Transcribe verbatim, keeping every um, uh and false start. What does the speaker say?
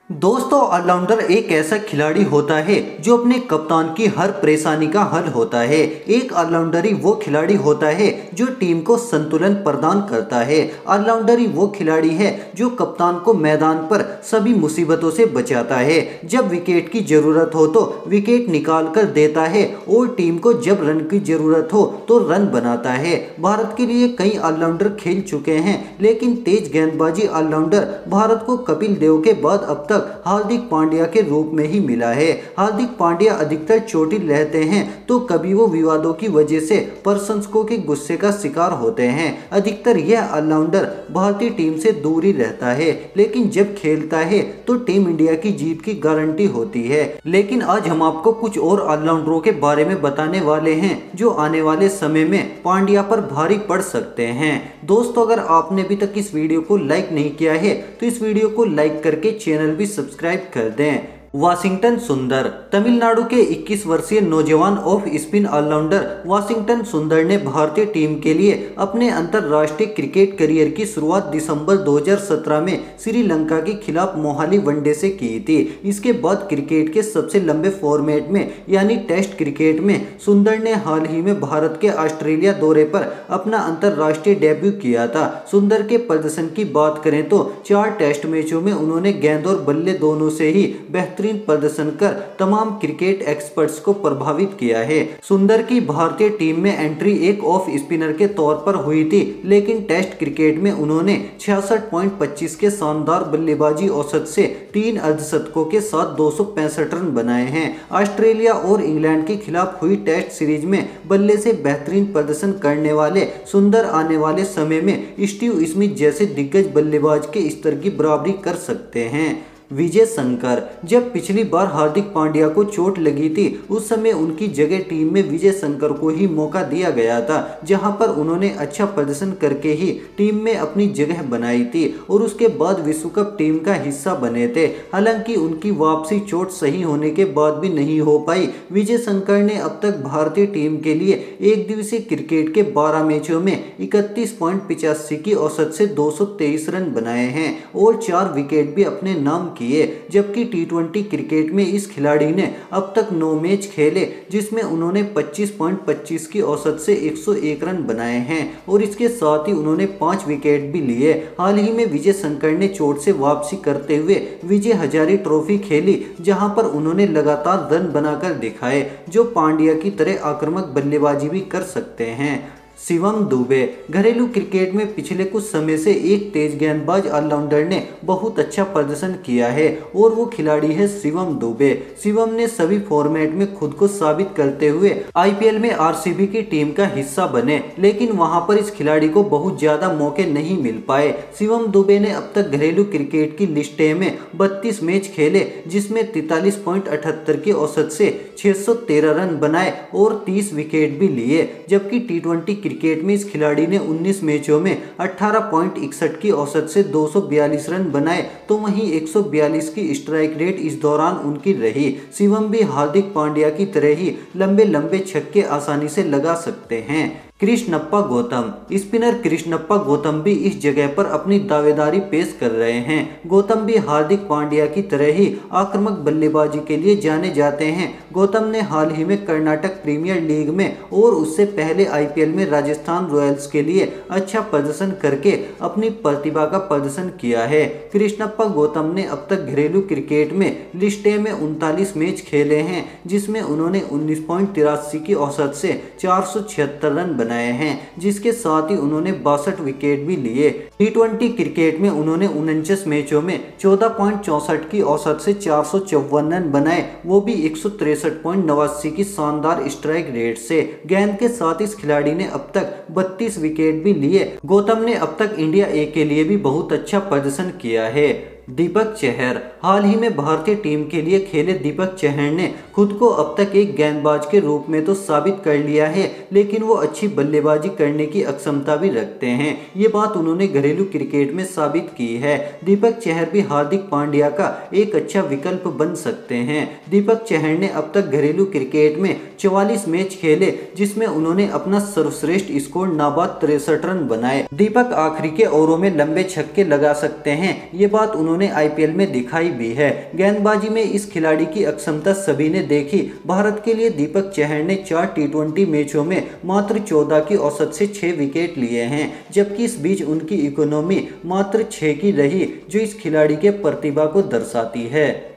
दोस्तों, ऑलराउंडर एक ऐसा खिलाड़ी होता है जो अपने कप्तान की हर परेशानी का हल होता है। एक ऑलराउंडर ही वो खिलाड़ी होता है जो टीम को संतुलन प्रदान करता है। ऑलराउंडर ही वो खिलाड़ी है जो कप्तान को मैदान पर सभी मुसीबतों से बचाता है। जब विकेट की जरूरत हो तो विकेट निकाल कर देता है और टीम को जब रन की जरूरत हो तो रन बनाता है। भारत के लिए कई ऑलराउंडर खेल चुके हैं, लेकिन तेज गेंदबाजी ऑलराउंडर भारत को कपिल देव के बाद अब तक हार्दिक पांड्या के रूप में ही मिला है। हार्दिक पांड्या अधिकतर चोटिल रहते हैं तो कभी वो विवादों की वजह से प्रशंसकों के गुस्से का शिकार होते हैं। अधिकतर यह ऑलराउंडर भारतीय टीम से दूर ही रहता है, लेकिन जब खेलता है तो टीम इंडिया की जीत की गारंटी होती है। लेकिन आज हम आपको कुछ और ऑलराउंडरों के बारे में बताने वाले हैं जो आने वाले समय में पांड्या पर भारी पड़ सकते हैं। दोस्तों, अगर आपने अभी तक इस वीडियो को लाइक नहीं किया है तो इस वीडियो को लाइक करके चैनल भी सब्सक्राइब कर दें। वाशिंगटन सुंदर तमिलनाडु के इक्कीस वर्षीय नौजवान ऑफ स्पिन ऑलराउंडर वाशिंगटन सुंदर ने भारतीय टीम के लिए अपने अंतर्राष्ट्रीय क्रिकेट करियर की शुरुआत दिसंबर दो हज़ार सत्रह में श्रीलंका के खिलाफ मोहाली वनडे से की थी। इसके बाद क्रिकेट के सबसे लंबे फॉर्मेट में यानी टेस्ट क्रिकेट में सुंदर ने हाल ही में भारत के ऑस्ट्रेलिया दौरे पर अपना अंतर्राष्ट्रीय डेब्यू किया था। सुंदर के प्रदर्शन की बात करें तो चार टेस्ट मैचों में उन्होंने गेंद और बल्ले दोनों से ही बेहतरीन प्रदर्शन कर तमाम क्रिकेट एक्सपर्ट्स को प्रभावित किया है। सुंदर की भारतीय टीम में एंट्री एक ऑफ स्पिनर के तौर पर हुई थी, लेकिन टेस्ट क्रिकेट में उन्होंने छियासठ पॉइंट पच्चीस के शानदार बल्लेबाजी औसत से तीन अर्धशतकों के साथ दो सौ पैंसठ रन बनाए हैं। ऑस्ट्रेलिया और इंग्लैंड के खिलाफ हुई टेस्ट सीरीज में बल्ले से बेहतरीन प्रदर्शन करने वाले सुंदर आने वाले समय में स्टीव स्मिथ जैसे दिग्गज बल्लेबाज के स्तर की बराबरी कर सकते हैं। विजय शंकर जब पिछली बार हार्दिक पांड्या को चोट लगी थी उस समय उनकी जगह टीम में विजय शंकर को ही मौका दिया गया था, जहां पर उन्होंने अच्छा प्रदर्शन करके ही टीम में अपनी जगह बनाई थी और उसके बाद विश्व कप टीम का हिस्सा बने थे। हालांकि उनकी वापसी चोट सही होने के बाद भी नहीं हो पाई। विजय शंकर ने अब तक भारतीय टीम के लिए एक दिवसीय क्रिकेट के बारह मैचों में इकतीस पॉइंट पिचासी की औसत से दो सौ तेईस रन बनाए हैं और चार विकेट भी अपने नाम किए। जबकि टी ट्वेंटी क्रिकेट में इस खिलाड़ी ने अब तक नौ मैच खेले जिसमें उन्होंने पच्चीस पॉइंट पच्चीस की औसत से एक सौ एक रन बनाए हैं और इसके साथ ही उन्होंने पांच विकेट भी लिए। हाल ही में विजय शंकर ने चोट से वापसी करते हुए विजय हजारे ट्रॉफी खेली, जहां पर उन्होंने लगातार रन बनाकर दिखाए जो पांड्या की तरह आक्रामक बल्लेबाजी भी कर सकते हैं। शिवम दुबे घरेलू क्रिकेट में पिछले कुछ समय से एक तेज गेंदबाज ऑलराउंडर ने बहुत अच्छा प्रदर्शन किया है और वो खिलाड़ी है शिवम दुबे। शिवम ने सभी फॉर्मेट में खुद को साबित करते हुए आईपीएल में आरसीबी की टीम का हिस्सा बने, लेकिन वहां पर इस खिलाड़ी को बहुत ज्यादा मौके नहीं मिल पाए। शिवम दुबे ने अब तक घरेलू क्रिकेट की लिस्टे में बत्तीस मैच खेले जिसमें तैंतालीस पॉइंट अठहत्तर की औसत से छह सौ तेरह रन बनाए और तीस विकेट भी लिए। जबकि टी ट्वेंटी क्रिकेट में इस खिलाड़ी ने उन्नीस मैचों में अठारह पॉइंट इकसठ की औसत से दो सौ बयालीस रन बनाए, तो वहीं एक सौ बयालीस की स्ट्राइक रेट इस दौरान उनकी रही। शिवम भी हार्दिक पांड्या की तरह ही लंबे लंबे छक्के आसानी से लगा सकते हैं। कृष्णप्पा गौतम स्पिनर कृष्णप्पा गौतम भी इस जगह पर अपनी दावेदारी पेश कर रहे हैं। गौतम भी हार्दिक पांड्या की तरह ही आक्रामक बल्लेबाजी के लिए जाने जाते हैं। गौतम ने हाल ही में कर्नाटक प्रीमियर लीग में और उससे पहले आईपीएल में राजस्थान रॉयल्स के लिए अच्छा प्रदर्शन करके अपनी प्रतिभा का प्रदर्शन किया है। कृष्णप्पा गौतम ने अब तक घरेलू क्रिकेट में लिस्टे में उनतालीस मैच खेले हैं जिसमें उन्होंने उन्नीस पॉइंट तिरासी की औसत से चार सौ छिहत्तर रन बनाए हैं, जिसके साथ ही उन्होंने बासठ विकेट भी लिए। टी ट्वेंटी क्रिकेट में उन्होंने उनचास मैचों में चौदह पॉइंट चौसठ की औसत से चार सौ चौवन रन बनाए, वो भी एक सौ तिरसठ पॉइंट नवासी की शानदार स्ट्राइक रेट से। गेंद के साथ इस खिलाड़ी ने अब तक बत्तीस विकेट भी लिए। गौतम ने अब तक इंडिया ए के लिए भी बहुत अच्छा प्रदर्शन किया है। दीपक चहर हाल ही में भारतीय टीम के लिए खेले दीपक चहर ने खुद को अब तक एक गेंदबाज के रूप में तो साबित कर लिया है, लेकिन वो अच्छी बल्लेबाजी करने की अक्षमता भी रखते हैं। ये बात उन्होंने घरेलू क्रिकेट में साबित की है। दीपक चहर भी हार्दिक पांड्या का एक अच्छा विकल्प बन सकते हैं। दीपक चहर ने अब तक घरेलू क्रिकेट में चौवालीस मैच खेले जिसमें उन्होंने अपना सर्वश्रेष्ठ स्कोर नाबाद तिरसठ रन बनाए। दीपक आखिरी के ओवरों में लंबे छक्के लगा सकते हैं, ये बात उन्होंने उन्होंने आईपीएल में दिखाई भी है। गेंदबाजी में इस खिलाड़ी की अक्षमता सभी ने देखी। भारत के लिए दीपक चहर ने चार टी ट्वेंटी मैचों में मात्र चौदह की औसत से छह विकेट लिए हैं, जबकि इस बीच उनकी इकोनॉमी मात्र छह की रही, जो इस खिलाड़ी के प्रतिभा को दर्शाती है।